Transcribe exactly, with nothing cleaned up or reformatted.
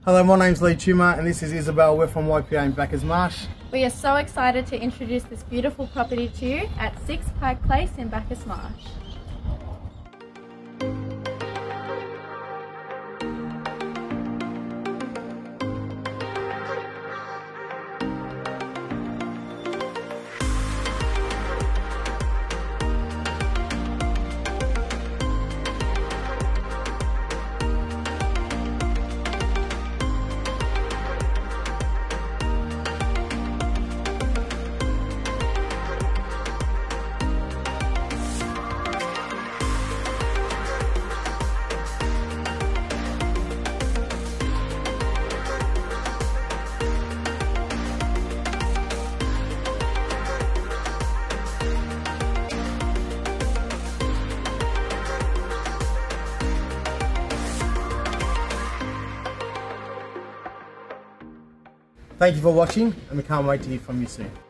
Hello, my name's Lee Tumor and this is Isabel. We're from Y P A in Bacchus Marsh. We are so excited to introduce this beautiful property to you at six Pike Place in Bacchus Marsh. Thank you for watching and we can't wait to hear from you soon.